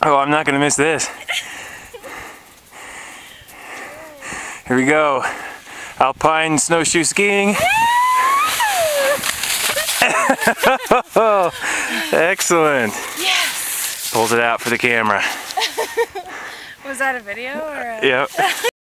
Oh, I'm not gonna miss this. Here we go. Alpine snowshoe skiing. Oh, excellent. Yes! Pulls it out for the camera. Was that a video or a... Yep.